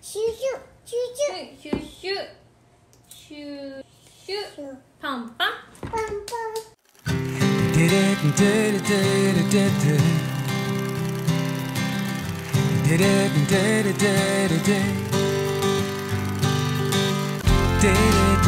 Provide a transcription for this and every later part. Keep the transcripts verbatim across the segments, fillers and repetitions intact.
シュシュシュシュシュシュシュシュパンパンパンパン。 デレデレデレデレデレデレデレデレデレ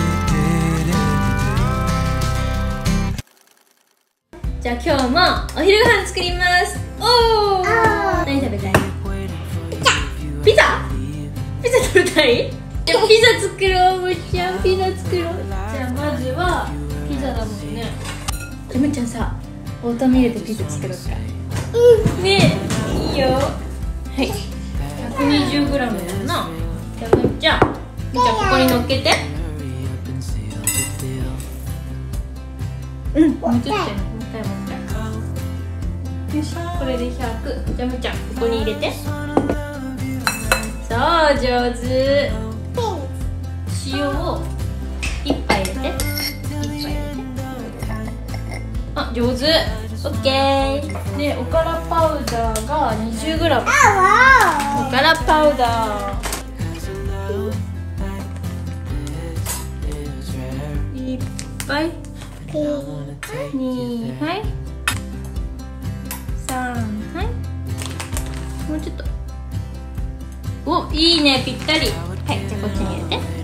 じゃあ今日もお昼ご飯作ります。おお。何食べたい？ピザ？ピザ食べたい？じゃあピザ作ろう、むっちゃんピザ作ろう。じゃあまずはピザだもんね。じゃあむっちゃんさ、オートミールでピザ作ろうか。うん。ねえ、いいよ。はい。ひゃくにじゅうグラムやな。じゃあむっちゃん、むっちゃんここに乗っけて。うん、もうちょっとやな。よし、これでひゃく。じゃあむっちゃんここに入れて。そう、上手。塩をいっぱい入れて。いっぱい入れて。あ、上手。オッケー。で、おからパウダーが にじゅうグラム。おからパウダーいっぱい。にはいさんはいもうちょっと。お、いいね、ぴったり。はい、じゃあこっちに入れて。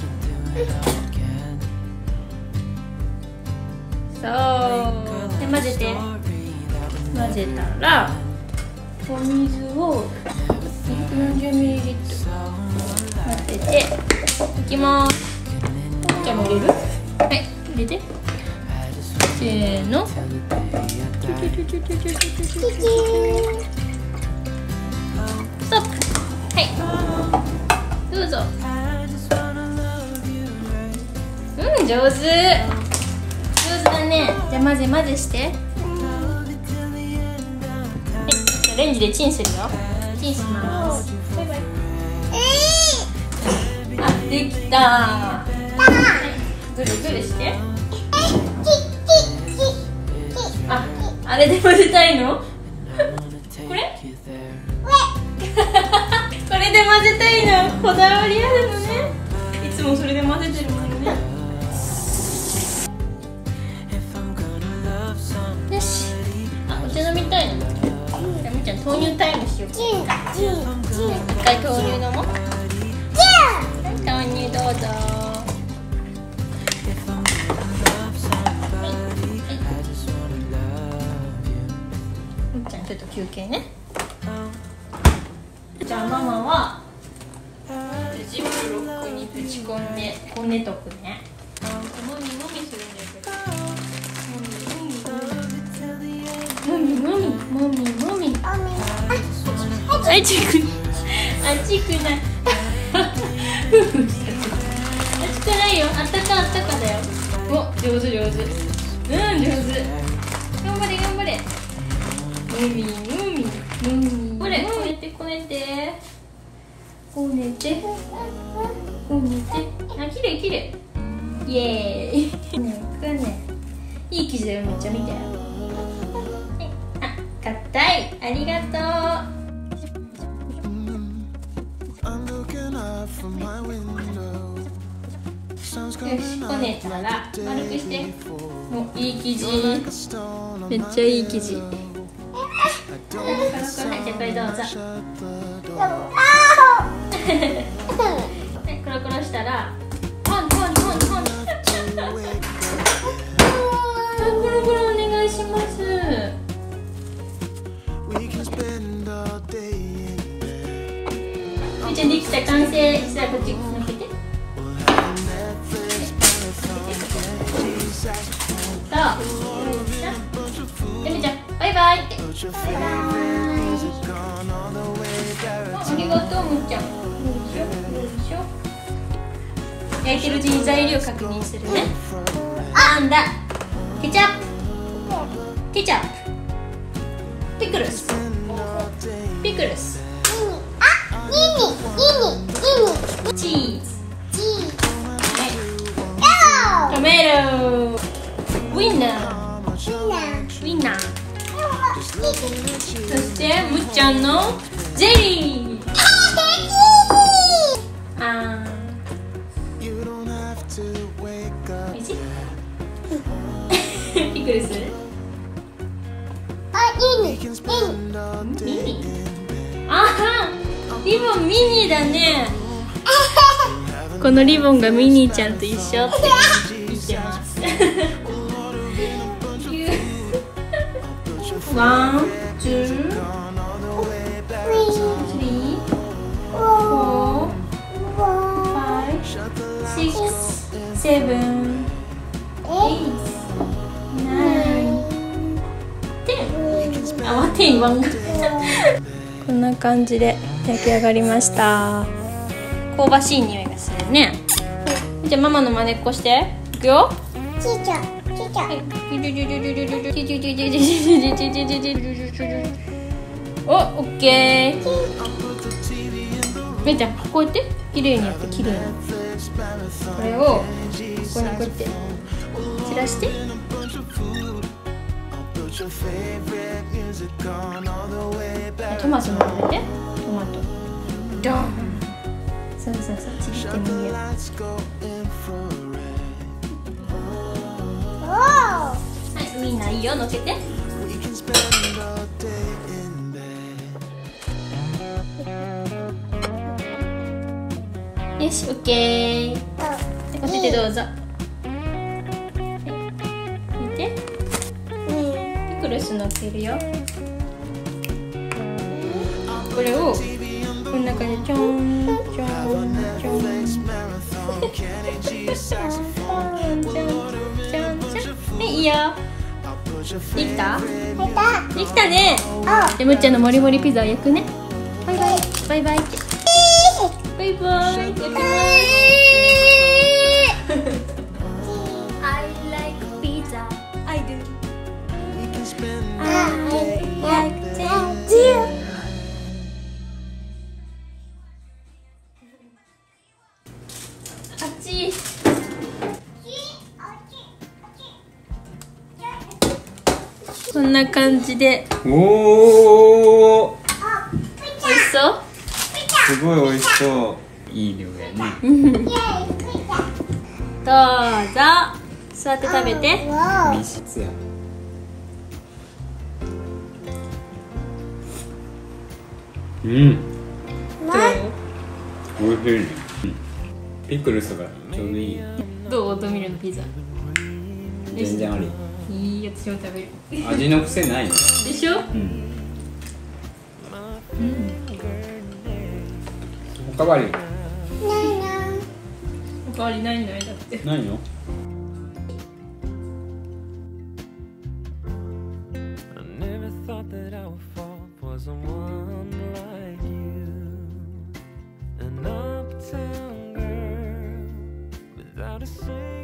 そうで、混ぜて。混ぜたらお水を ひゃくよんじゅうミリリットル 混ぜていきます。じゃあもう入れる？はい、入れて。せーの。ストップ。はい、どうぞ。うん、上手。上手だね。じゃあ混ぜ混ぜして。はい、じゃあレンジでチンするよ。チンします。バイバイ。あ、できた。はい、ぐるぐるして。あ、あれで混ぜたいの？これ？これで混ぜたいの？こだわりあるのね。いつもそれで混ぜてるもんね。よし。あ、お茶飲みたいの？じゃあみーちゃん豆乳タイムしようか。一回豆乳飲もう。はい、豆乳どうぞ。ちょっと休憩ね。じゃあママはジップロックにぶち込んでこねとくね。もみもみするんだけど。もみもみもみもみ。あっちくあっちくない。あっちくないよ。あったかあったかだよ。お、上手上手。うん、上手。頑張れ頑張れ。もみもみもみ。これこねてこねてこねてこねて。あ、きれいきれい。イエーイ。ねくね。いい生地だよ、めっちゃ見て。あ、硬い。ありがとう。よし、こねたら丸くして。お、いい生地。めっちゃいい生地。はい、じゃあこれどうぞ。はい、コロコロしたらトントントントン。コロコロお願いします。みーちゃんできた、完成したらこっち乗っけて。そう。でみーちゃんバイバイって。バイバイ。ありがとう、むっちゃん。よいしょよいしょ。焼いてるうちに材料確認するね。あんだ。ケチャップ。ケチャップ。ピクルス。ピクルス。 あ、ニニニニニニ。 チーズ。 チーズ。 はい。トメロ。ウインナー。ウインナー。そしてむっちゃんのゼリー。 ゃんね。このリボンがミニーちゃんと一緒って言ってます。ワン、ツー、スリー、フォー、ファイブ、シックス、セブン、エイト、ナイン、テン。あ、ワンテンワン。こんな感じで焼き上がりました。香ばしい匂いがするね。じゃあママの真似っこして。いくよ。 ちいちゃん、ちいちゃん。 お、オッケー。めいちゃん、こうやって綺麗にやって綺麗に。これをここにこうやって散らして。トマトも食べて。トマト。ドン。そうそうそう、ちぎってもいいよ。はい、みんないいよ、のせて。よし、オッケー。お手でどうぞ。見て。ピクルスのっけるよ。これをこの中でちょんちょんちょんちょんちょんちょんはい、いいよ。できた？できたね。でむっちゃんのもりもりピザを焼くね。バイバイバイバイってバイバイ焼きます。I like pizza. I do. I like pizza. あっち。こんな感じで。 おお。 美味しそう。 すごい美味しそう。いい量やね。 どうぞ。座って食べて。 密室や。うん。 どう？ おいしいね。ピクルスがちょうどいい。 どう？オートミールのピザ。 全然あり。 いい、私も食べる。 味の癖ないね。 でしょ？ うん。うん。おかわり。 おかわりないのよ、だって。 ないの？ Without a say